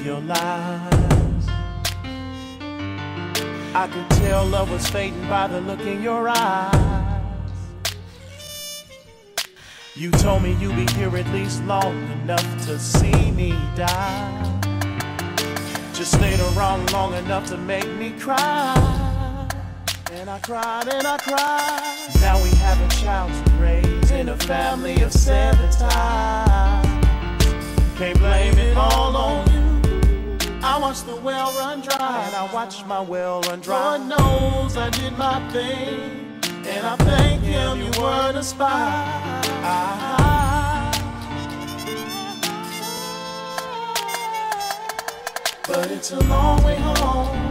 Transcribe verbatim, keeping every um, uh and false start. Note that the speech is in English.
of your lies. I could tell love was fading by the look in your eyes. You told me you'd be here at least long enough to see me die. Just stayed around long enough to make me cry. And I cried and I cried. Now we have a child to raise in a family of seven ties. Can't blame it all on you. I watched the well run dry, and I watched my well run dry. Lord knows I did my thing, and I thank him you weren't a spy. But it's a long way home.